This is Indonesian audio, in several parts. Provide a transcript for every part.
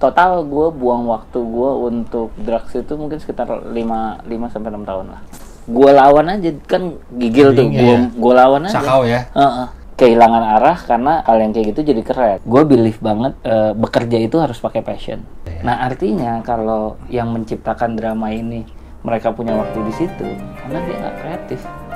total gue buang waktu gue untuk drugs itu mungkin sekitar 5 sampai 6 tahun lah. Gue lawan aja kan gigil tuh, gue lawan aja. Sakau ya. Kehilangan arah karena hal yang kayak gitu jadi keren. Gue believe banget bekerja itu harus pakai passion. Nah artinya kalau yang menciptakan drama ini mereka punya waktu di situ karena dia nggak kreatif.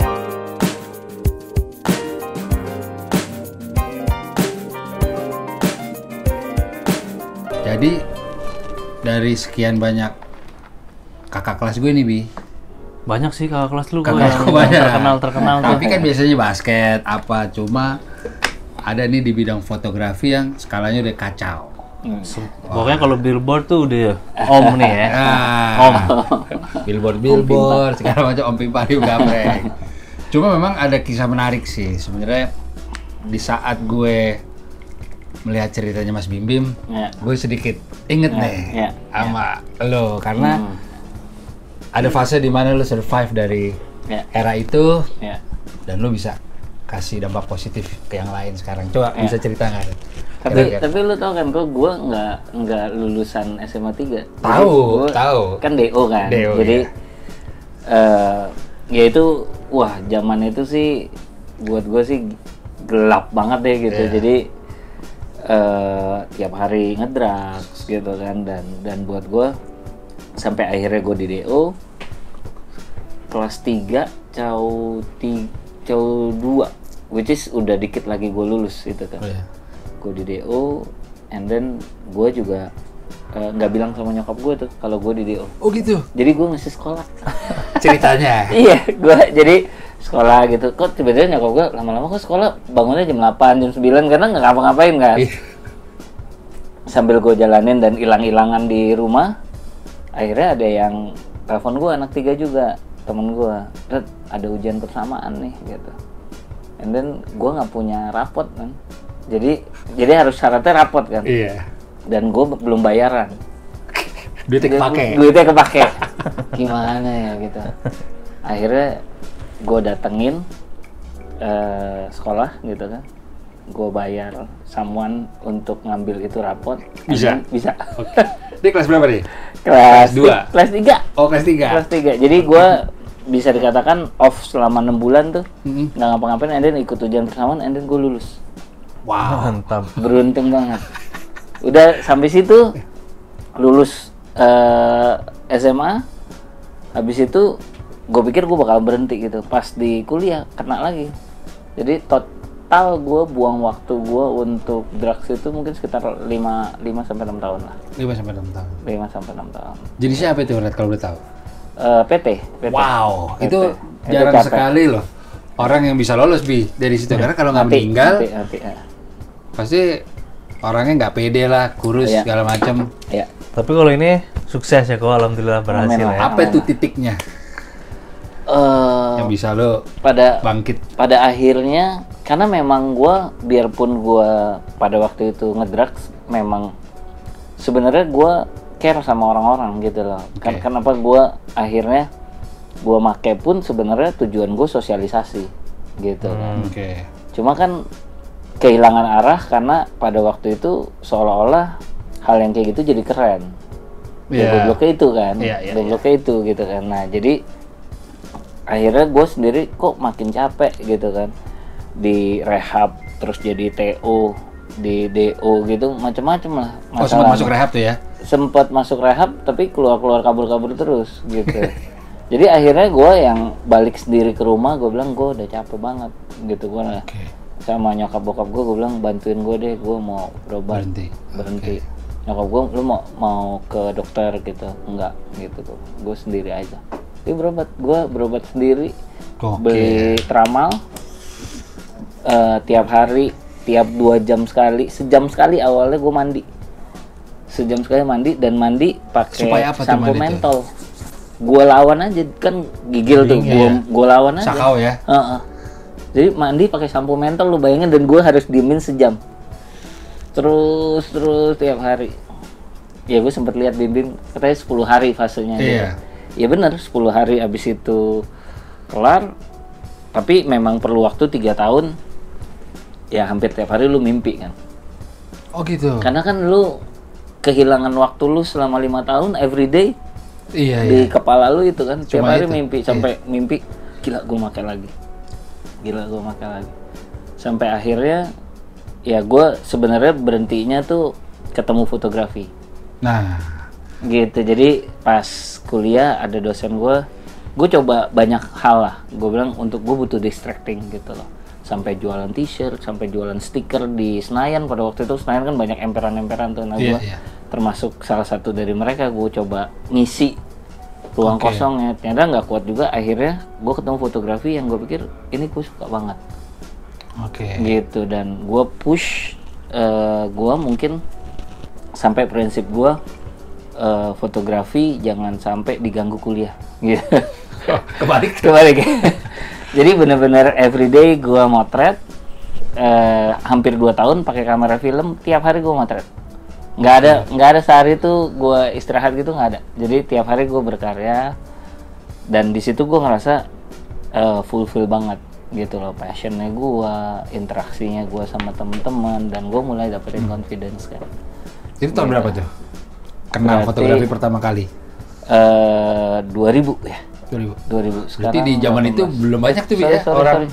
Jadi dari sekian banyak kakak kelas gue nih, Bi. Banyak sih kakak kelas lu Kakak yang banyak. terkenal. Tapi kan biasanya basket apa, cuma ada nih di bidang fotografi yang skalanya udah kacau. Pokoknya kalau billboard tuh udah om nih ya. Om. Billboard segala macam, Om Pimpari gaprek. Cuma memang ada kisah menarik sih sebenarnya di saat gue melihat ceritanya Mas Bim Bim, gue sedikit inget nih sama lo karena ada fase di mana lo survive dari era itu dan lo bisa kasih dampak positif ke yang lain sekarang. Coba bisa cerita nggak? Tapi lu tau kan, kok gue nggak lulusan SMA 3. Tahu. Kan DO kan. Jadi ya itu zaman itu sih buat gue sih gelap banget deh gitu. Jadi tiap hari ngedrugs gitu kan, dan buat gue sampai akhirnya gue di DO kelas 3 Cau 2, which is udah dikit lagi gue lulus gitu kan. Gue di DO, and then gue juga nggak bilang sama nyokap gue tuh kalau gue di DO. Oh gitu. Jadi gue ngisi sekolah. Ceritanya. Iya, gue jadi sekolah gitu. Kok tiba-tiba nyokap gue lama-lama kok sekolah bangunnya jam 8, jam 9 karena nggak ngapa-ngapain kan. Sambil gue jalanin dan hilang-hilangan di rumah, akhirnya ada yang telepon gue, anak 3 juga, temen gue. Ada ujian bersamaan nih gitu. And then gue nggak punya rapot kan. Jadi harus syaratnya rapot kan. Iya. Dan gue belum bayaran. Duitnya kepake. Gimana ya gitu. Akhirnya gue datengin sekolah gitu kan. Gue bayar someone untuk ngambil itu rapot. Bisa? Bisa. Oke. Ini kelas berapa nih? Kelas 2? Kelas 3. Oh, kelas 3. Kelas 3. Jadi gue bisa dikatakan off selama 6 bulan tuh. Nggak ngapa-ngapain, and then ikut ujian bersamaan, and then gue lulus. Wow. Mantap. Beruntung banget. Udah sampai situ lulus SMA. Habis itu gue pikir gue bakal berhenti gitu. Pas di kuliah kena lagi. Jadi total gue buang waktu gue untuk drugs itu mungkin sekitar 5 sampai 6 tahun lah. 5 sampai 6 tahun. 5 sampai 6 tahun. Jadi siapa itu Red kalau udah tahu? PT. Wow, PT. itu jarang sekali loh orang yang bisa lolos dari situ karena kalau nggak meninggal pasti orangnya nggak pede lah, kurus segala macam. Iya. Tapi kalau ini sukses ya, kok alhamdulillah berhasil ya. Apa itu titiknya yang bisa lo bangkit? Pada akhirnya karena memang gue biarpun gue pada waktu itu ngedrugs, memang sebenarnya gue care sama orang-orang gitu loh. Kenapa gue akhirnya gue make pun sebenarnya tujuan gue sosialisasi gitu kan. Cuma kan kehilangan arah karena pada waktu itu seolah-olah hal yang kayak gitu jadi keren. Gobloknya itu kan. Gobloknya itu gitu kan. Nah jadi akhirnya gue sendiri kok makin capek gitu kan. Di rehab terus jadi TO, di DO gitu, macam-macam lah. Oh, sempat masuk rehab tuh ya? Sempat masuk rehab tapi keluar kabur terus gitu. Jadi akhirnya gue yang balik sendiri ke rumah, gue bilang gue udah capek banget gitu. Gue sama nyokap bokap gue bilang bantuin gue deh, gue mau berobat. Berhenti. Nyokap gue, lu mau ke dokter gitu? Enggak gitu, gue sendiri aja. Dia berobat sendiri. Beli tramal tiap hari, tiap 2 jam sekali, sejam sekali awalnya gue mandi. Sejam sekali mandi, dan mandi pakai sampo mentol. Gue lawan aja kan gigil tuh, gue lawan aja. Sakau ya. Jadi mandi pakai sampo mentol, lu bayangin, dan gue harus diemin sejam. Terus tiap hari. Ya gue sempet lihat Bim katanya 10 hari fasenya. Iya. Ya benar, 10 hari abis itu kelar. Tapi memang perlu waktu 3 tahun. Ya hampir tiap hari lu mimpi kan. Oh gitu. Karena kan lu kehilangan waktu lu selama 5 tahun everyday di kepala lu itu kan. Tiap hari mimpi sampai mimpi gila gue makai lagi. Sampai akhirnya ya gue sebenarnya berhentinya tuh ketemu fotografi. Nah, gitu. Jadi pas kuliah ada dosen gue coba banyak hal lah. Gue bilang untuk gue butuh distracting gitu loh. Sampai jualan t-shirt, sampai jualan stiker di Senayan. Pada waktu itu Senayan kan banyak emperan-emperan tuh. Nah gue termasuk salah satu dari mereka. Gue coba ngisi ruang kosongnya. Ternyata nggak kuat juga. Akhirnya gue ketemu fotografi yang gue pikir ini gue suka banget. Gitu. Dan gue push, gue mungkin sampai prinsip gue fotografi jangan sampai diganggu kuliah. Gitu. Kebalik. Jadi bener-bener everyday gue motret, hampir 2 tahun pakai kamera film, tiap hari gue motret. Nggak ada sehari itu gue istirahat gitu, nggak ada. Jadi tiap hari gue berkarya, dan di situ gue ngerasa fulfill banget gitu loh, passionnya gue, interaksinya gue sama teman-teman, dan gue mulai dapetin confidence kan. Itu tahun berapa tuh? Kenal fotografi pertama kali? 2000 ya. 2000. Berarti di zaman itu belum banyak tuh orang.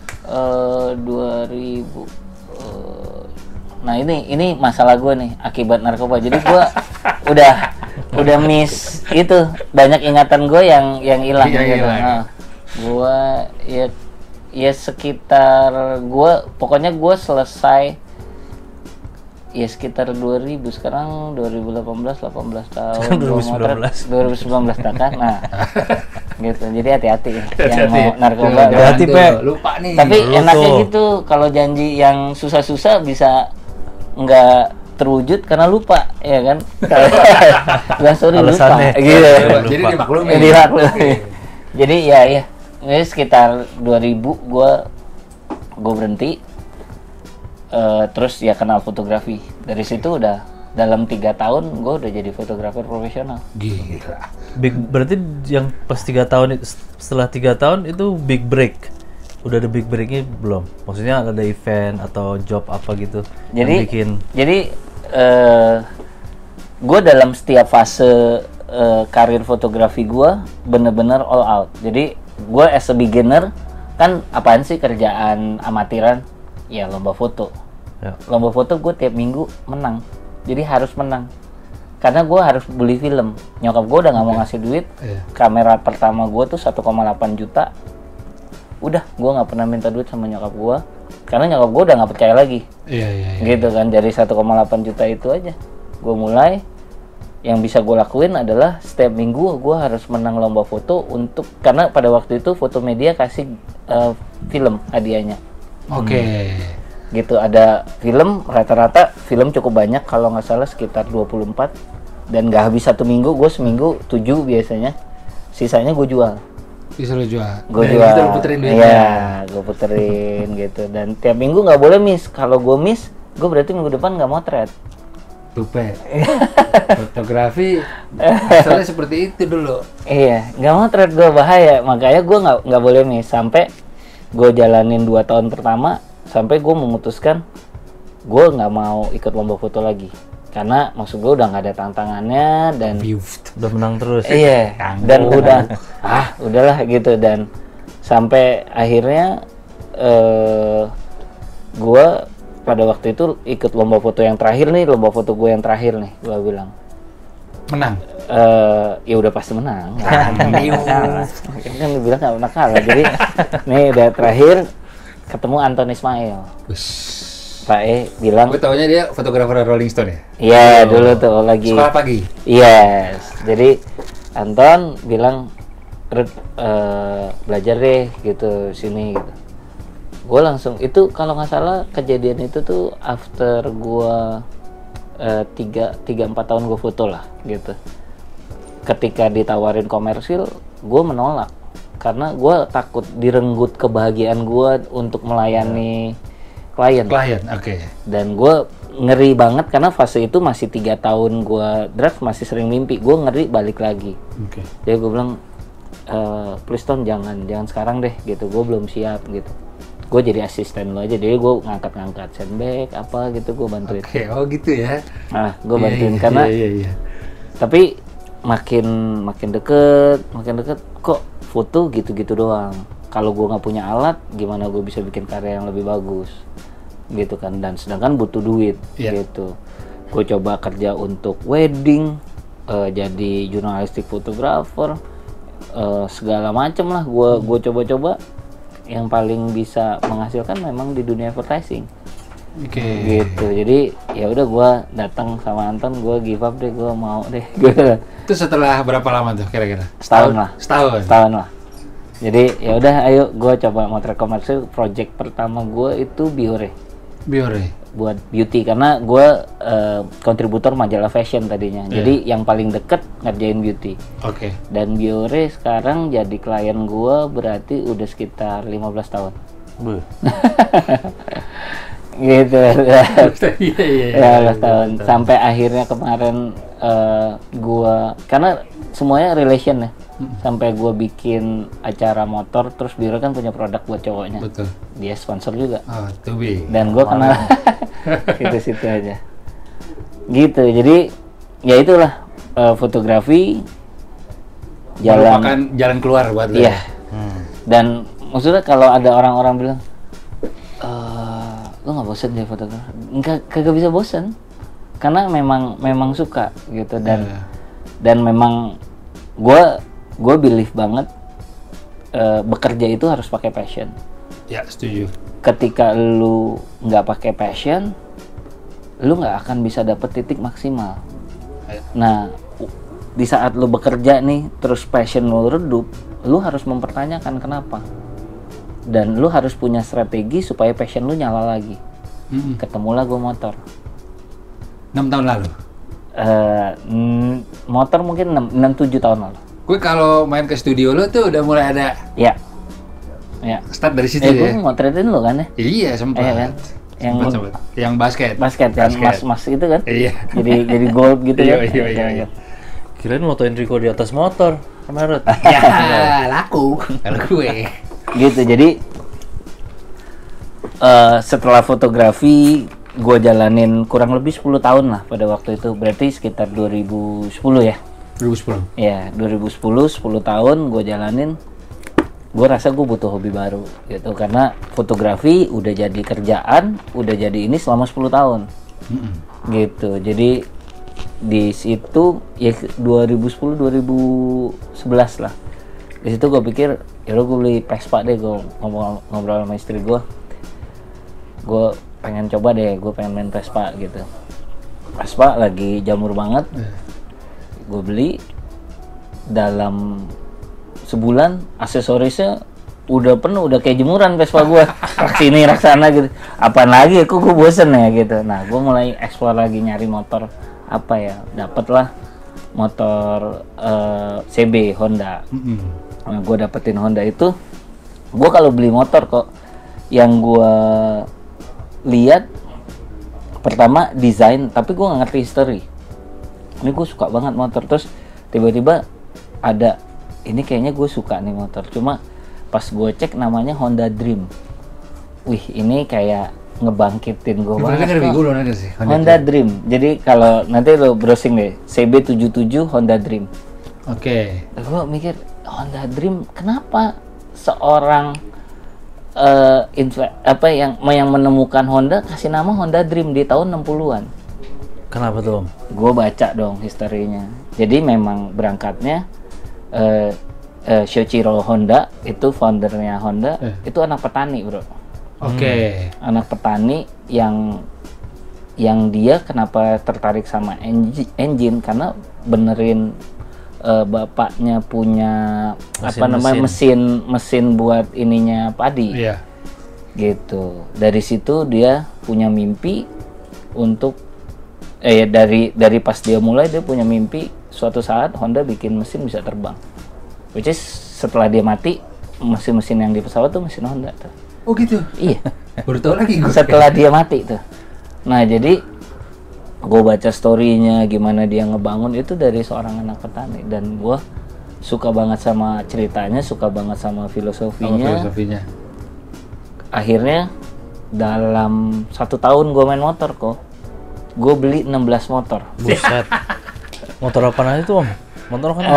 2000. Nah ini masalah gue nih akibat narkoba. Jadi gue udah miss itu, banyak ingatan gue yang hilang. Gitu. Nah, gue ya sekitar pokoknya gue selesai ya sekitar 2000, sekarang 18 tahun 2019 kan. Nah gitu, jadi hati-hati yang mau narkoba, hati-hati lupa nih. Tapi enaknya gitu kalau janji yang susah-susah bisa nggak terwujud karena lupa, ya kan. Sorry lupa gitu. Jadi dimaklumi. Jadi ya ini sekitar 2000 gue berhenti. Terus ya kenal fotografi. Dari situ udah dalam 3 tahun gue udah jadi fotografer profesional. Gila. Berarti yang pas 3 tahun, setelah 3 tahun itu big break. Udah ada big breaknya belum? Maksudnya ada event atau job apa gitu? Jadi gue dalam setiap fase karir fotografi gue bener-bener all out. Jadi gue as a beginner kan apaan sih kerjaan amatiran? Ya lomba foto. Lomba foto gue tiap minggu menang. Jadi harus menang. Karena gue harus beli film. Nyokap gue udah nggak mau ngasih duit. Kamera pertama gue tuh 1,8 juta. Udah, gue nggak pernah minta duit sama nyokap gue. Karena nyokap gue udah nggak percaya lagi. Gitu kan, dari 1,8 juta itu aja. Gue mulai, yang bisa gue lakuin adalah setiap minggu gue harus menang lomba foto karena pada waktu itu Fotomedia kasih film hadiahnya. Gitu, ada film, rata-rata film cukup banyak, kalau nggak salah sekitar 24, dan nggak habis 1 minggu, gue seminggu 7 biasanya, sisanya gue jual. Bisa lo jual? Gue jual. Gitu, puterin duitnya. Iya, gue puterin gitu, dan tiap minggu nggak boleh miss. Kalau gue miss, gue berarti minggu depan nggak motret. Tupe. Fotografi misalnya seperti itu dulu. Iya, nggak motret gue, bahaya. Makanya gue nggak boleh miss. Sampai gue jalanin 2 tahun pertama, sampai gue memutuskan gue nggak mau ikut lomba foto lagi, karena maksud gue udah nggak ada tantangannya, dan udah menang terus. Iya, dan udahlah gitu. Dan sampai akhirnya gue pada waktu itu ikut lomba foto yang terakhir nih, gue bilang menang. Ya udah pasti menang. Kan dibilang nggak pernah kalah. Jadi nih udah terakhir ketemu Anton Ismail. Pak bilang. Gue taunya dia fotografer Rolling Stone ya? Iya, dulu tuh lagi. Sekolah pagi. Yes. Jadi Anton bilang, belajar deh gitu sini gitu. Gue langsung itu, kalau nggak salah kejadian itu tuh after gue 3-4 tahun gue foto lah gitu. Ketika ditawarin komersil, gue menolak karena gue takut direnggut kebahagiaan gue untuk melayani klien. Dan gue ngeri banget karena fase itu masih 3 tahun gue drugs, masih sering mimpi. Gue ngeri balik lagi. Jadi gue bilang, please Ton, jangan sekarang deh gitu. Gue belum siap gitu. gue jadi asisten lo aja, jadi gue ngangkat sandbag apa gitu, gue bantuin. Oke, oh gitu ya. Nah, gue bantuin karena tapi makin deket kok foto gitu-gitu doang. Kalau gue nggak punya alat, gimana gue bisa bikin karya yang lebih bagus gitu kan. Dan sedangkan butuh duit gitu. Gue coba kerja untuk wedding, jadi jurnalistik fotografer, segala macem lah gue coba-coba. Yang paling bisa menghasilkan memang di dunia advertising. Gitu. Jadi ya udah gue datang sama Anton, gue give up deh, gue mau deh. Itu setelah berapa lama tuh kira-kira? Setahun lah. Jadi ya udah, ayo gue coba motret komersil. Project pertama gue itu Biore buat beauty, karena gue kontributor majalah fashion tadinya. Jadi yang paling deket ngerjain beauty. Dan Biore sekarang jadi klien gue berarti udah sekitar 15 tahun. Gitu. Iya, 15 tahun. Sampai akhirnya kemarin gue, karena semuanya relation ya. Sampai gue bikin acara motor, terus Biore kan punya produk buat cowoknya. Betul. Dia sponsor juga. Dan gue kenal situ aja. Gitu. Jadi ya itulah fotografi jalan keluar buat lo. Iya. Dan maksudnya kalau ada orang-orang bilang, lo nggak bosen deh fotografi? Kagak bisa bosen. Karena memang suka gitu, dan memang gue believe banget bekerja itu harus pakai passion. Ya, setuju. Ketika lu nggak pakai passion, lu nggak akan bisa dapet titik maksimal. Nah, di saat lu bekerja nih, terus passion lu redup, lu harus mempertanyakan kenapa. Dan lu harus punya strategi supaya passion lu nyala lagi. Ketemulah gue motor. 6 tahun lalu? Motor mungkin 6-7 tahun lalu. Gue kalau main ke studio lo tuh udah mulai ada. Ya. Start dari situ ya. Gue motretin lo kan ya? Iya, sempat. Kan? Yang basket yang mas itu kan? Iya. Jadi gold gitu ya? Iya. Kirain motoin Rico di atas motor kemarin. Ya, laku kalau gue. Gitu, jadi setelah fotografi gue jalanin kurang lebih 10 tahun lah pada waktu itu, berarti sekitar 2010 ya? 2010? Ya, 2010, 10 tahun gue jalanin. Gue rasa gue butuh hobi baru gitu, karena fotografi udah jadi kerjaan, udah jadi ini selama 10 tahun. Gitu, jadi di situ ya 2010, 2011 lah. Di situ gue pikir, ya udah gue beli Vespa deh, gue ngobrol sama istri gue pengen coba deh, gue pengen main Vespa gitu. Vespa lagi jamur banget. Gue beli, dalam sebulan aksesorisnya udah penuh, udah kayak jemuran Vespa gue. Rak sini rak sana gitu, apaan lagi, gue bosen ya gitu. Nah, gue mulai explore lagi, nyari motor apa ya, dapatlah motor CB Honda. Nah, gue dapetin Honda itu. Gue kalau beli motor kok yang gue lihat pertama desain, tapi gue nggak ngerti history. Ini gue suka banget motor, terus tiba-tiba ada ini kayaknya gue suka nih motor. Cuma pas gue cek namanya Honda Dream. Wih, ini kayak ngebangkitin gue banget. Honda Dream. Jadi kalau nanti lo browsing deh, CB77 Honda Dream. Gue mikir Honda Dream, kenapa seorang yang menemukan Honda kasih nama Honda Dream di tahun 60-an. Kenapa tuh, Om? Gue baca dong historinya. Jadi memang berangkatnya Shoichiro Honda, itu foundernya Honda, itu anak petani, bro. Anak petani yang dia kenapa tertarik sama engine, karena benerin bapaknya punya mesin buat ininya padi. Gitu. Dari situ dia punya mimpi untuk dari pas dia mulai, dia punya mimpi suatu saat Honda bikin mesin bisa terbang. Which is setelah dia mati, mesin-mesin yang di pesawat tuh mesin Honda tuh. Oh gitu? Iya. Baru tahu lagi gue. Setelah dia mati tuh. Nah, jadi gue baca story-nya gimana dia ngebangun itu dari seorang anak petani, dan gue suka banget sama ceritanya, suka banget sama filosofinya. akhirnya dalam 1 tahun gue main motor kok, gue beli 16 motor. Buset. Motor apa aja tuh Om? Motor kan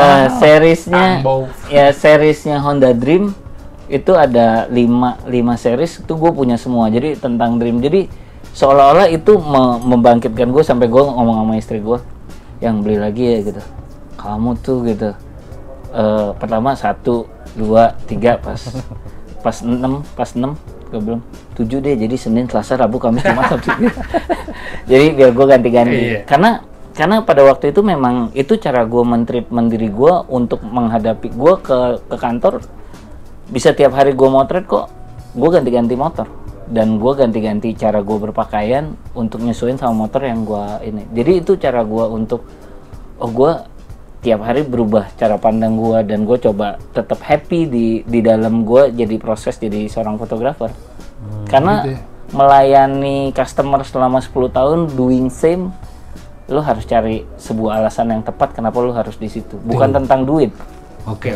seriesnya Honda Dream itu ada 5 series itu gue punya semua. Jadi tentang Dream. Jadi seolah-olah itu membangkitkan gue sampai gue ngomong sama istri gue yang beli lagi ya gitu. Kamu tuh gitu. Pertama 1, 2, 3 pas 6 gue belum 7 deh, jadi Senin, Selasa, Rabu, Kamis, Jumat, Sabtu. Jadi biar gue ganti-ganti. Karena pada waktu itu memang itu cara gue men-treatment diri gue untuk menghadapi gue ke kantor. Bisa tiap hari gue motret kok, gue ganti-ganti motor dan gue ganti-ganti cara gue berpakaian untuk nyesuaiin sama motor yang gue ini. Jadi itu cara gue untuk gue tiap hari berubah cara pandang gue dan gue coba tetap happy di dalam gue jadi proses jadi seorang fotografer. Karena gitu ya. Melayani customer selama 10 tahun doing same, lu harus cari sebuah alasan yang tepat kenapa lu harus di situ. Bukan tentang duit. Oke.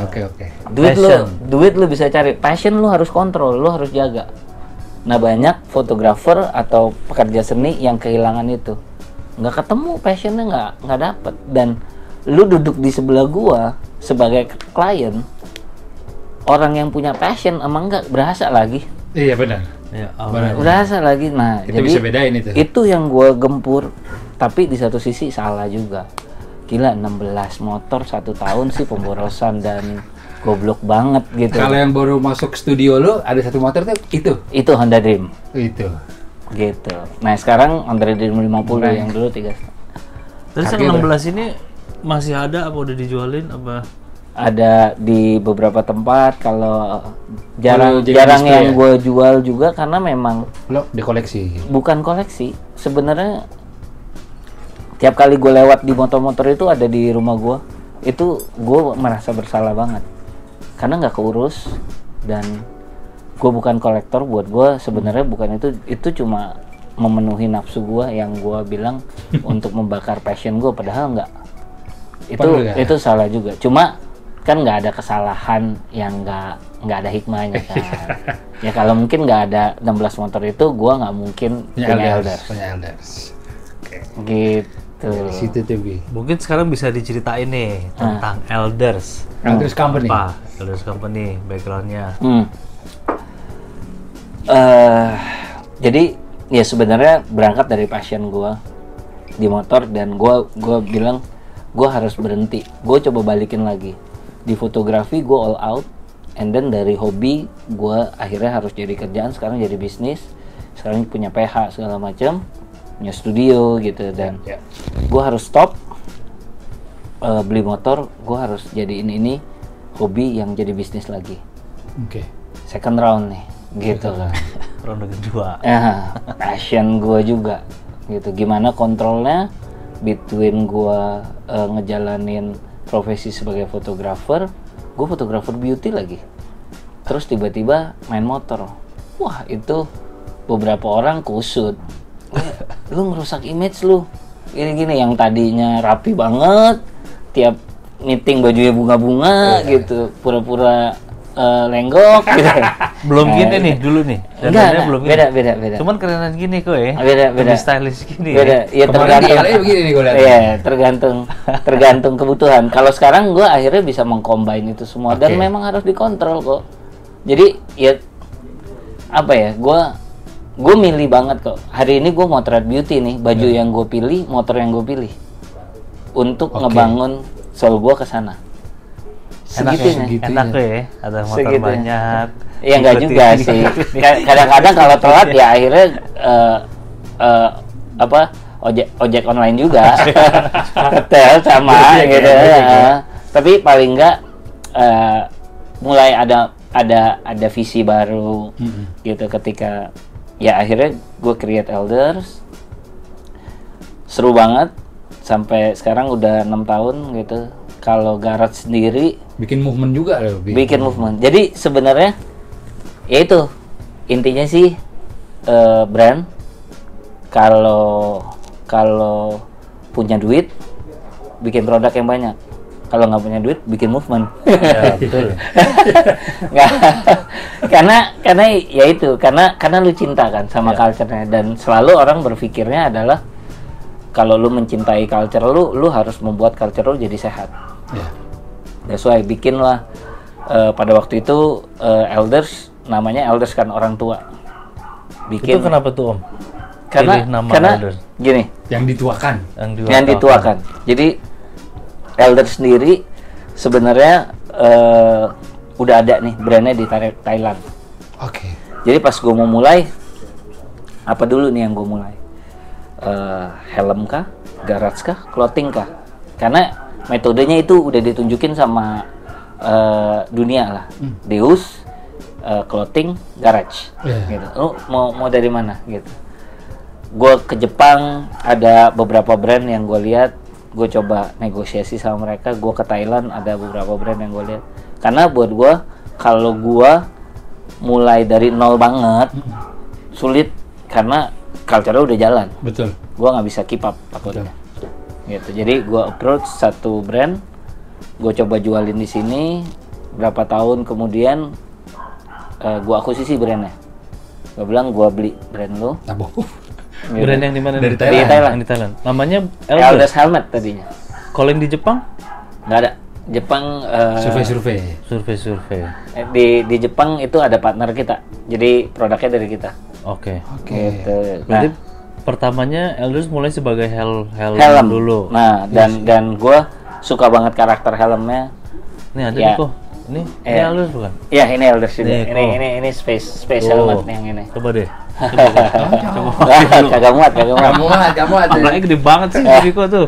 Duit lu bisa cari, passion lu harus kontrol, lu harus jaga. Nah, banyak fotografer atau pekerja seni yang kehilangan itu. Nggak ketemu passionnya, nggak dapet. Dan lu duduk di sebelah gua sebagai klien, orang yang punya passion emang nggak berasa lagi. Iya benar. Ya, Berasa lagi. Nah, kita jadi bisa bedain itu. Itu yang gua gempur. Tapi di satu sisi salah juga. Gila, 16 motor 1 tahun sih pemborosan dan goblok banget gitu. Kalau yang baru masuk studio lo ada 1 motor tuh itu Honda Dream. Itu. Gitu. Nah, sekarang Honda Dream 50 yang dulu 3. Terus yang 16 ini masih ada apa udah dijualin apa? Ada di beberapa tempat. Kalau jarang ya? yang gue jual juga karena memang lo dikoleksi. Bukan koleksi. Sebenarnya tiap kali gue lewat di motor-motor itu ada di rumah gue, itu gue merasa bersalah banget karena nggak keurus dan gue bukan kolektor. Buat gue sebenarnya bukan itu cuma memenuhi nafsu gue yang gue bilang untuk membakar passion gue, padahal nggak. Itu salah juga. Cuma kan nggak ada kesalahan yang nggak ada hikmahnya kan. Ya kalau mungkin nggak ada 16 motor itu gue nggak mungkin punya Elders. Gitu. Dari situ tuh Bi. Mungkin sekarang bisa diceritain nih tentang Elders. Elders Company. Apa? Elders Company backgroundnya. Jadi ya sebenarnya berangkat dari passion gue di motor dan gue bilang gue harus berhenti. Gue coba balikin lagi di fotografi, gue all out, and then dari hobi gue akhirnya harus jadi kerjaan, sekarang jadi bisnis, sekarang punya PH segala macam, punya studio gitu, dan gue harus stop beli motor, gue harus jadiin ini hobi yang jadi bisnis lagi. Second round nih gitu kan. Round kedua. Passion gue juga gitu, gimana kontrolnya between gue ngejalanin profesi sebagai fotografer, gue fotografer beauty lagi, terus tiba-tiba main motor. Wah, itu beberapa orang kusut, lu ngerusak image lu, gini-gini, yang tadinya rapi banget, tiap meeting bajunya bunga-bunga gitu, pura-pura lenggok gitu. Belum gini nih dulu nih. Enggak, belum beda. Cuman kerenan gini kok ya. Beda. Lebih stylish gini. Beda. Ya tergantung. Begini nih gue lihat. Iya, tergantung kebutuhan. Kalau sekarang gue akhirnya bisa mengcombine itu semua dan memang harus dikontrol kok. Jadi ya apa ya? Gue milih banget kok. Hari ini gue motret beauty nih, baju yang gue pilih, motor yang gue pilih untuk ngebangun soul gue ke sana. Segitunya. Enak ya, ada motor banyak. Ya enggak juga sih. Kadang-kadang kalau telat ya akhirnya ojek online juga. Hotel sama gitu ya. Tapi paling enggak mulai ada visi baru gitu ketika ya akhirnya gue create Elders. Seru banget sampai sekarang udah 6 tahun gitu. Kalau garage sendiri bikin movement juga loh. Bikin movement. Jadi sebenarnya ya itu intinya sih brand kalau punya duit bikin produk yang banyak. kalau nggak punya duit bikin movement. Ya, betul. Nggak, karena ya itu karena lu cinta kan sama culture-nya, dan selalu orang berpikirnya adalah kalau lu mencintai culture lu harus membuat culture lu jadi sehat. That's why bikin lah pada waktu itu elders, namanya elders kan orang tua. Bikin. Itu kenapa tuh Om? Karena elders. Gini. Yang dituakan. Jadi elder sendiri sebenarnya udah ada nih brandnya di Thailand. Oke. Jadi pas gue mau mulai, apa dulu nih yang gue mulai? Helm kah, garage kah, clothing kah? Karena metodenya itu udah ditunjukin sama dunia lah. Deus, clothing, garage. Gitu. Lu mau dari mana gitu? Gue ke Jepang, ada beberapa brand yang gue lihat, gue coba negosiasi sama mereka. Gue ke Thailand, ada beberapa brand yang gue lihat. Karena buat gue, kalau gue mulai dari nol banget, sulit karena culture udah jalan. Betul. Gue nggak bisa keep up takutnya. Gitu. Jadi gue approach satu brand, gue coba jualin di sini. Berapa tahun kemudian, gue akuisisi brandnya. Gue bilang gue beli brand lo. Gitu. Brand yang di mana? Dari Thailand. Di Thailand. Namanya Elders Helmet tadinya. Kalau yang di Jepang? Nggak ada. Jepang survei. Di Jepang itu ada partner kita. Jadi produknya dari kita. Oke. Gitu. Berarti pertamanya Elders mulai sebagai helm dulu. Nah, dan gue suka banget karakter helmnya. Ini ada nih kok. Ini Elders bukan? Iya, ini Elders juga. Ini space helmet nih yang ini. Coba deh. Kagak muat. Apalagi gede banget sih Riko tuh.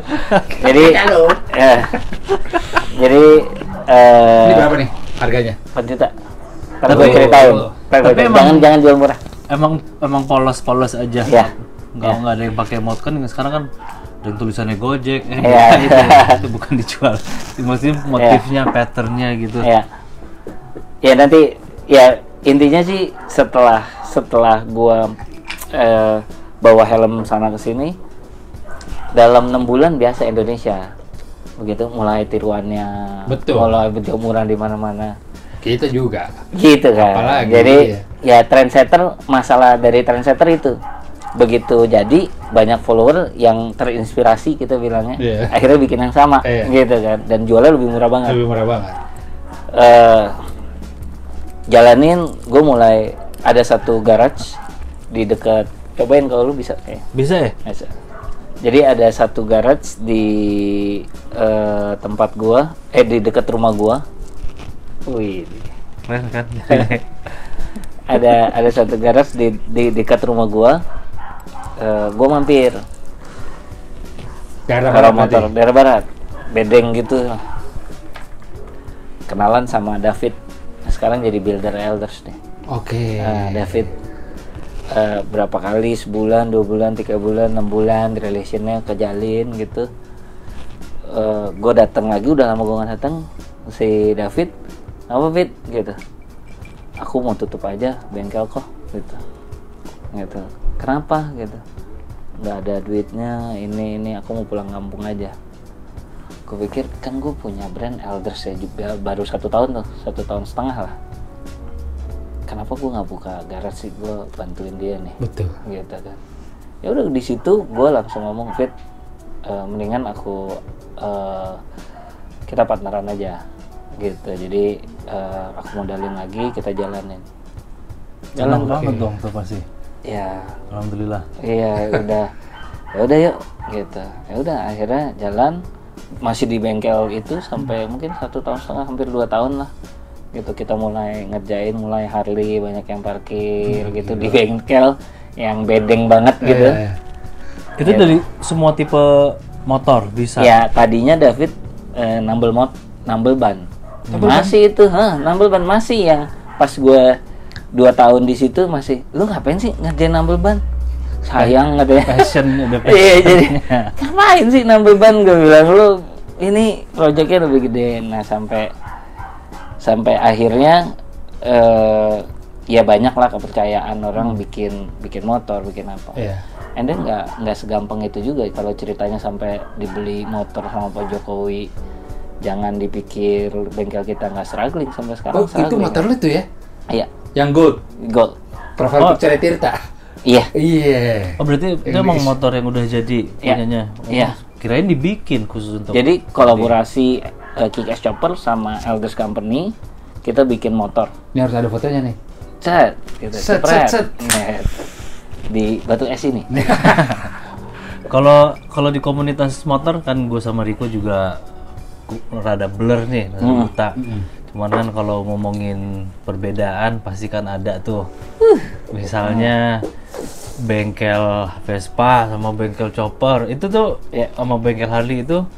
Jadi ini berapa nih harganya? 4 juta. Karena gue ceritain. Jangan jual murah. Emang polos aja. Ya. Nggak ada yang pakai mod kan sekarang kan dan tulisannya Gojek itu bukan dijual. Maksudnya motifnya, patternnya gitu. Ya nanti ya intinya sih setelah gua bawa helm sana ke sini dalam 6 bulan biasa Indonesia. Begitu mulai tiruannya, mulai berjemuran di mana-mana. Kita juga. Gitu kan. Apalagi, jadi ya trendsetter, masalah dari trendsetter itu. Begitu jadi banyak follower yang terinspirasi kita bilangnya, akhirnya bikin yang sama, gitu kan, dan jualnya lebih murah banget. Jalanin, gue mulai ada satu garage di dekat, cobain kalau lu bisa, bisa ya? Bisa. Jadi ada satu garage di tempat gua, di dekat rumah gua. Wih, keren kan? ada satu garage di dekat rumah gua. Gue mampir daerah barat bedeng gitu, kenalan sama David. Sekarang jadi builder Elders nih. David berapa kali, sebulan, 2 bulan, 3 bulan, 6 bulan relationnya kejalin gitu. Gue datang lagi, udah lama gue gak datang. Si David, apa Fit gitu, aku mau tutup aja bengkel kok gitu. Kenapa gitu? Nggak ada duitnya, ini aku mau pulang kampung aja. Gue pikir kan gue punya brand Elders ya juga, baru 1 tahun tuh, 1 tahun setengah lah. Kenapa gue nggak buka garage sih, gue bantuin dia nih. Betul. Gitu kan. Ya udah di situ gue langsung ngomong, Fit, mendingan kita partneran aja gitu. Jadi aku modalin lagi, kita jalanin. Jalan banget dong tuh pasti. Ya, alhamdulillah. Iya, udah. Ya udah yuk, gitu. Ya udah, akhirnya jalan, masih di bengkel itu sampai mungkin 1 tahun setengah, hampir 2 tahun lah. Gitu kita mulai ngerjain, mulai Harley, banyak yang parkir gitu di bengkel yang bedeng banget gitu. Itu ya. Dari semua tipe motor bisa. Ya, tadinya David nambel ban. Masih itu, nambel ban masih yang pas gue 2 tahun di situ masih, lu ngapain sih ngerjain nambel ban? Sayang katanya. Passion. Iya, jadi ngapain sih nambel ban? Gue bilang, lu ini proyeknya lebih gede. Nah, sampai akhirnya ya banyak lah kepercayaan orang bikin motor, bikin apa. And then nggak segampang itu juga kalau ceritanya sampai dibeli motor sama Pak Jokowi jangan dipikir bengkel kita nggak struggling sampai sekarang. Oh, itu motor lu tuh ya? Iya. Yang gold. Gold. Profile picture Tirta. Iya. Iya. Oh berarti itu emang motor yang udah jadi punyanya? Iya. Kirain dibikin khusus untuk. Jadi kolaborasi Kick-Ass Chopper sama Elders Company, kita bikin motor. Ini harus ada fotonya nih. Set, gitu. Set. Net. Di Batu Es ini. Kalau di komunitas motor kan gue sama Rico juga rada blur nih, rada buta. Cuman kan kalau ngomongin perbedaan pasti kan ada tuh. Misalnya bengkel Vespa sama bengkel Chopper itu tuh sama bengkel Harley itu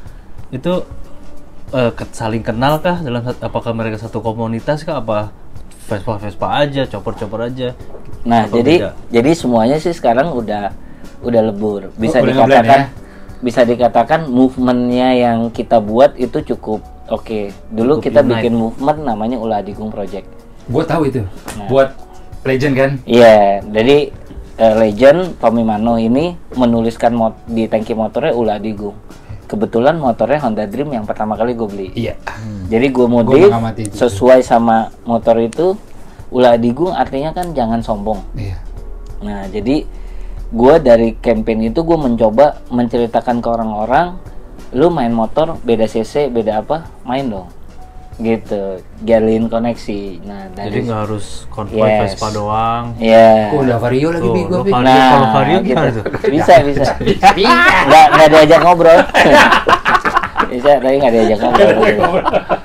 saling kenal kah apakah mereka satu komunitas kah, apa Vespa aja, Chopper aja? Nah, jadi semuanya sih sekarang udah lebur. Bisa dikatakan movementnya yang kita buat itu cukup oke. Dulu kita bikin movement namanya Ulah Adigung Project. Gue tahu itu. Buat Legend kan? Iya, jadi Legend Tommy Mano ini menuliskan di tangki motornya Ulah Adigung. Kebetulan motornya Honda Dream yang pertama kali gue beli. Iya. Jadi gue modif sesuai sama motor itu. Ulah Adigung artinya kan jangan sombong. Iya. Nah, jadi gue dari campaign itu gue mencoba menceritakan ke orang-orang, lu main motor beda cc beda apa, main dong gitu, jalin koneksi. Nah, jadi nggak harus konvoy Vespa doang. Iya. Udah Vario lagi gue. Nah, kalau Vario gitu. gimana tuh? Bisa. Nggak diajak ngobrol. Bisa, tapi nggak diajak ngobrol.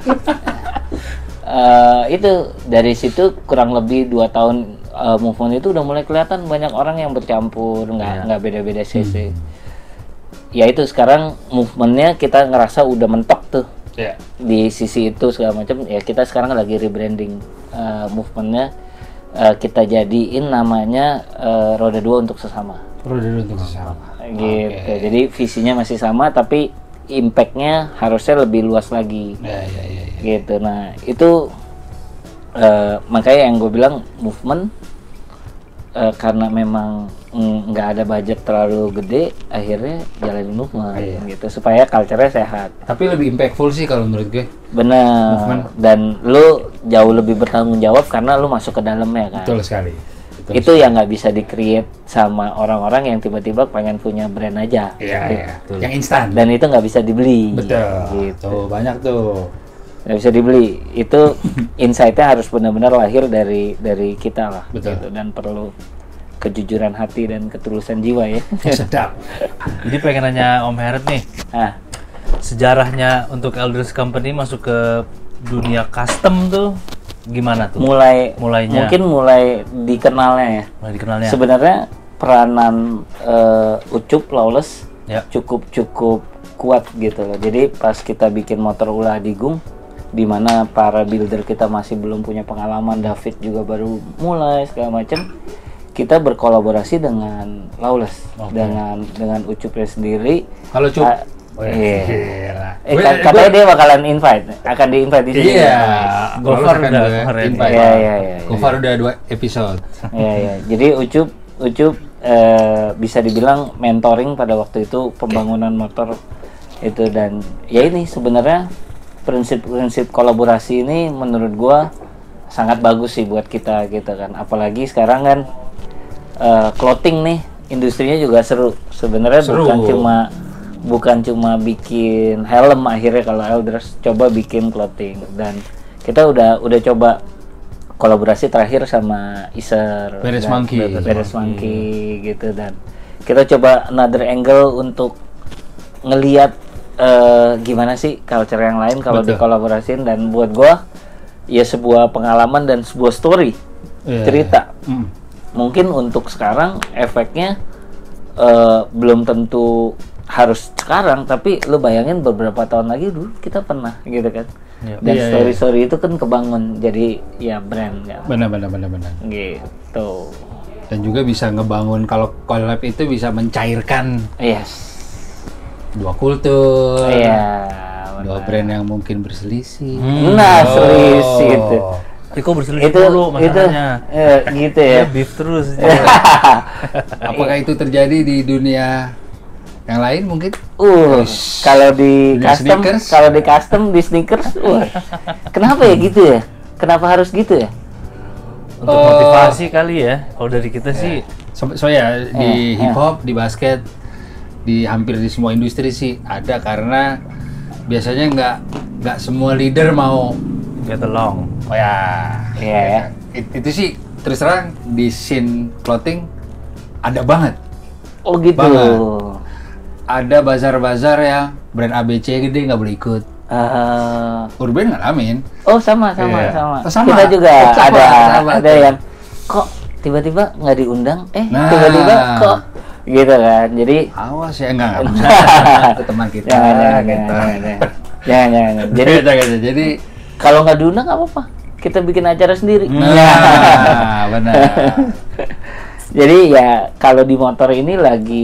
Itu dari situ kurang lebih 2 tahun movement itu udah mulai kelihatan banyak orang yang bercampur, nggak beda-beda cc. Ya itu sekarang movementnya kita ngerasa udah mentok tuh. Yeah. Di sisi itu segala macam ya, kita sekarang lagi rebranding movementnya, kita jadiin namanya Roda 2 untuk sesama. Roda 2 untuk sesama gitu. Okay. Jadi visinya masih sama tapi impactnya harusnya lebih luas lagi. Ya. Gitu. Nah itu makanya yang gue bilang movement karena memang nggak ada budget terlalu gede, akhirnya jalanin movement gitu supaya culture-nya sehat. Tapi lebih impactful sih kalau menurut gue. Bener. Dan lu jauh lebih bertanggung jawab karena lu masuk ke dalamnya kan. Betul sekali. Itu yang nggak bisa di-create sama orang-orang yang tiba-tiba pengen punya brand aja. Iya. Yang instan. Dan itu nggak bisa dibeli. Betul. Gitu. Tuh, banyak tuh. Nggak bisa dibeli. Itu insight-nya harus benar-benar lahir dari kita lah. Betul. Gitu. Dan perlu kejujuran hati dan ketulusan jiwa ya. Sedap. Jadi pengen nanya Om Heret nih. Sejarahnya untuk Elders Company masuk ke dunia custom tuh gimana tuh? Mulainya. Mungkin mulai dikenalnya ya. Mulai dikenalnya. Sebenarnya peranan Ucup Lawless cukup kuat gitu loh. Jadi pas kita bikin motor Ulah Adigung, di mana para builder kita masih belum punya pengalaman, David juga baru mulai segala macam. Kita berkolaborasi dengan Lawless, dengan Ucupnya sendiri. Kalau Cup, katanya dia bakalan akan di-invite di sini. Iya. Gofar udah invite. Iya. Gofar udah 2 episode. Iya. Jadi Ucup bisa dibilang mentoring pada waktu itu pembangunan motor itu, dan ya ini sebenarnya prinsip kolaborasi ini menurut gua sangat bagus sih buat kita gitu kan. Apalagi sekarang kan clothing nih industrinya juga seru sebenarnya. Bukan cuma bikin helm akhirnya kalau Elders coba bikin clothing, dan kita udah coba kolaborasi terakhir sama Iser, Beres Monkey gitu, dan kita coba another angle untuk ngelihat gimana sih culture yang lain kalau dikolaborasiin, dan buat gua ya sebuah pengalaman dan sebuah story cerita. Mungkin untuk sekarang efeknya belum tentu harus sekarang, tapi lu bayangin beberapa tahun lagi dulu kita pernah gitu kan. Dan story itu kan kebangun jadi ya brand kan. Benar. Gitu. Dan juga bisa ngebangun, kalau collab itu bisa mencairkan dua kultur. Iya. Dua brand yang mungkin berselisih. Selisih itu. Kok berselisih dulu masalahnya. Gitu ya. Beef terus. Apakah itu terjadi di dunia Yang lain mungkin? Kalau di custom di sneakers, kenapa ya gitu ya? Kenapa harus gitu ya? Untuk motivasi kali ya. Kalau dari kita sih, di hip hop, di basket, di hampir di semua industri sih ada, karena biasanya nggak semua leader mau get along. Oh ya. Itu sih terus terang di scene clothing ada banget. Oh gitu. Banget. Ada bazar-bazar yang brand ABC gede nggak boleh ikut. Urban ngalamin. Oh sama. Kita juga ada yang kok tiba-tiba nggak diundang, tiba-tiba kok gitu kan. Jadi awas ya, enggak itu teman kita. Jangan. Jadi kalau nggak diundang nggak apa-apa, kita bikin acara sendiri. Benar. Jadi ya kalau di motor ini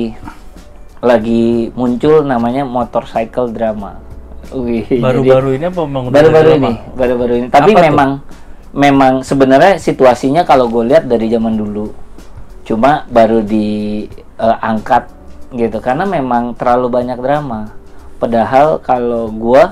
lagi muncul namanya motorcycle drama. Baru-baru ini apa memang baru-baru ini. Tapi memang sebenarnya situasinya kalau gue lihat dari zaman dulu, cuma baru diangkat gitu karena memang terlalu banyak drama. Padahal kalau gue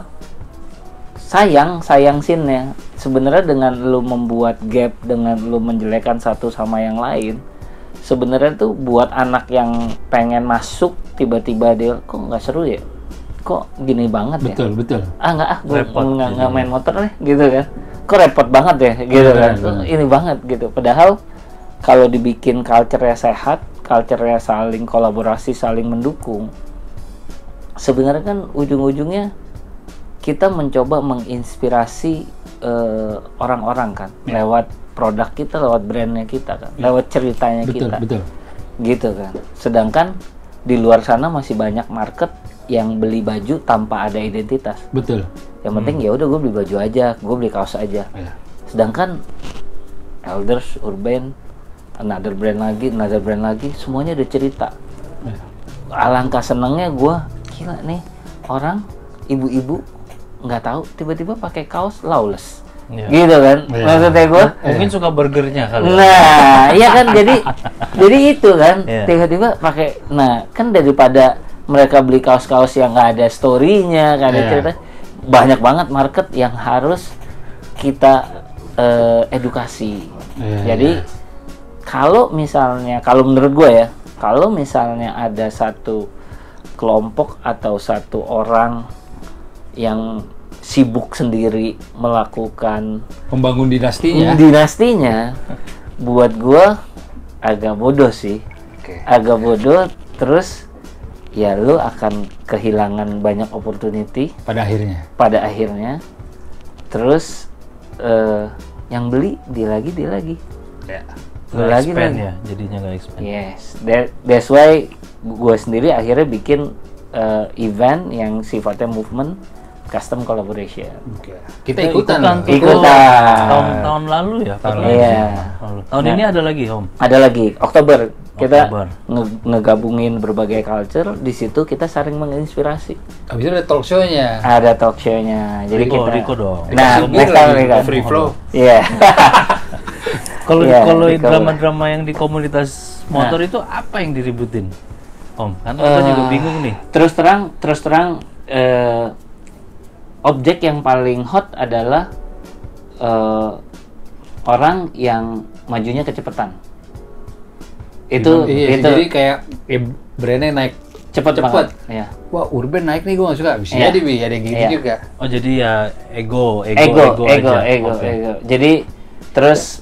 sayang scene-nya. Sebenarnya dengan lu membuat gap, dengan lu menjelekan satu sama yang lain, sebenarnya tuh buat anak yang pengen masuk tiba-tiba dia kok nggak seru ya, kok gini banget ya. Betul. Gue nggak main motor deh gitu kan. Kok repot banget ya gitu kan. Ini banget gitu. Padahal kalau dibikin culture-nya sehat, culture-nya saling kolaborasi, saling mendukung, sebenarnya kan ujung-ujungnya kita mencoba menginspirasi orang-orang kan, lewat produk kita, lewat brandnya kita kan, lewat ceritanya kita. Betul. Gitu kan. Sedangkan di luar sana masih banyak market yang beli baju tanpa ada identitas. Betul. Yang penting ya udah gue beli baju aja, gue beli kaos aja. Sedangkan Elders, Urban, another brand lagi, semuanya ada cerita. Alangkah senangnya gue, gila nih orang ibu-ibu nggak tahu tiba-tiba pakai kaos Lawless. Gitu kan. Maksudnya gue mungkin suka burgernya kali. Nah, iya kan, jadi itu kan tiba-tiba pakai. Nah, kan daripada mereka beli kaos-kaos yang nggak ada story-nya, nggak ada cerita, banyak banget market yang harus kita edukasi. Jadi kalau menurut gue ya, kalau misalnya ada satu kelompok atau satu orang yang sibuk sendiri melakukan pembangun dinastinya, buat gua agak bodoh sih. Agak bodoh, terus ya lu akan kehilangan banyak opportunity pada akhirnya. Terus yang beli dia lagi lagi ya, jadinya nggak expand. Yes, that's why gua sendiri akhirnya bikin event yang sifatnya movement custom collaboration. Kita ikutan. Tahun lalu ya. Tahun ini ada lagi, Om. Ada lagi Oktober. Kita ngegabungin berbagai culture. Di situ kita saling menginspirasi. Habis itu ada talk show-nya. Ada talk show-nya. Jadi Riko dong. Nah, mereka free flow. Iya. Kalau drama-drama yang di komunitas motor itu apa yang diributin, Om? Kan kita juga bingung nih. Terus terang objek yang paling hot adalah orang yang majunya kecepatan. Itu jadi kayak brandnya naik cepat. Ya. Wah, Urban naik nih, gue nggak suka. Bisa jadi ada yang gitu juga. Oh, jadi ya ego. Jadi terus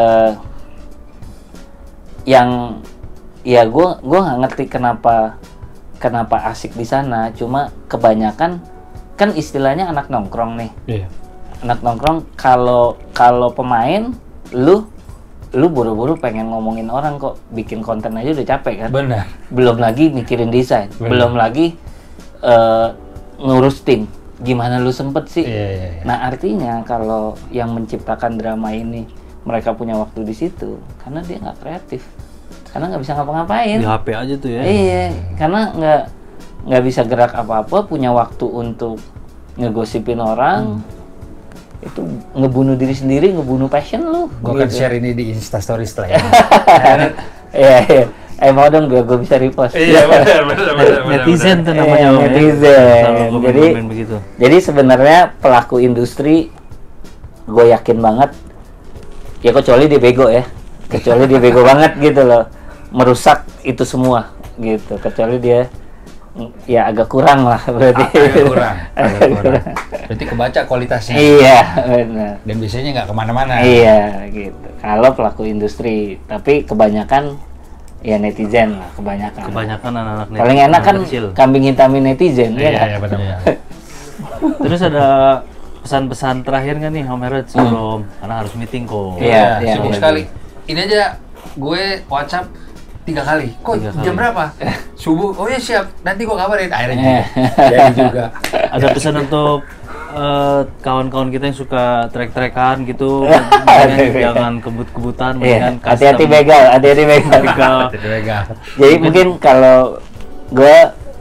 yang ya gue nggak ngerti kenapa asik di sana. Cuma kebanyakan kan istilahnya anak nongkrong nih. Anak nongkrong, kalau pemain lu buru-buru pengen ngomongin orang, kok bikin konten aja udah capek kan. Benar. Belum lagi mikirin desain. Belum lagi ngurus tim. Gimana lu sempet sih? Nah, artinya kalau yang menciptakan drama ini mereka punya waktu di situ karena dia nggak kreatif, karena nggak bisa ngapa-ngapain. Di HP aja tuh ya. Iya, karena nggak bisa gerak apa-apa, punya waktu untuk ngegosipin orang. Itu ngebunuh diri sendiri, ngebunuh passion lu. Gue akan share ini di Instastory setelah ya. Iya. mau dong biar gue bisa repost. Iya benar. Netizen tuh namanya Om, ya. Netizen. Kalau komen begitu. Jadi sebenarnya pelaku industri gue yakin banget ya, kecuali dia bego ya, kecuali dia bego banget gitu loh, merusak itu semua gitu, kecuali dia ya agak kurang lah berarti. Agak kurang. Berarti kebaca kualitasnya. Iya benar. Dan biasanya nggak kemana-mana. Iya gitu. Kalau pelaku industri, tapi kebanyakan ya netizen lah kebanyakan. Kebanyakan anak-anak netizen. Paling enak kan kecil. kambing hitamin netizen ya. Iya benar. Terus ada pesan-pesan terakhir nggak nih Om Herod sebelum karena harus meeting kok. Iya, sibuk sekali. Ini aja gue WhatsApp 3 kali. Kok jam berapa? Subuh. Oh ya siap. Nanti gue kabarin. Akhirnya jadi juga. Ada pesan untuk kawan-kawan kita yang suka trek-trekan gitu, jangan kebut-kebutan, mendingan hati-hati begal, hati-hati begal. Jadi mungkin kalau gue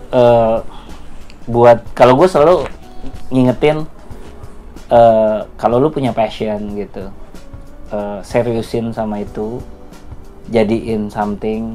kalau gue selalu ngingetin kalau lu punya passion gitu, seriusin sama itu, jadiin something,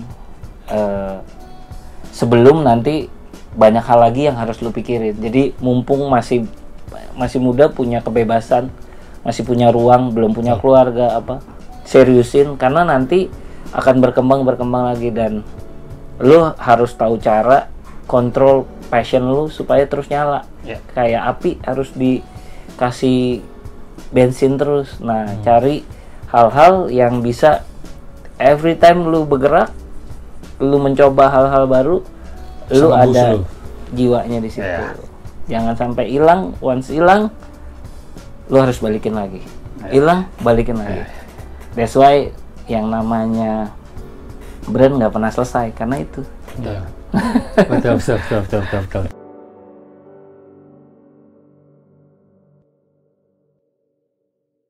sebelum nanti banyak hal lagi yang harus lu pikirin. Jadi mumpung masih muda, punya kebebasan, masih punya ruang, belum punya keluarga seriusin, karena nanti akan berkembang lagi, dan lu harus tahu cara kontrol passion lu supaya terus nyala. Kayak api harus dikasih bensin terus. Nah, cari hal-hal yang bisa every time lu bergerak, lu mencoba hal-hal baru, lu ada jiwanya di situ. Jangan sampai hilang. Once hilang, lu harus balikin lagi. Hilang, balikin lagi. That's why yang namanya brand nggak pernah selesai karena itu. Betul.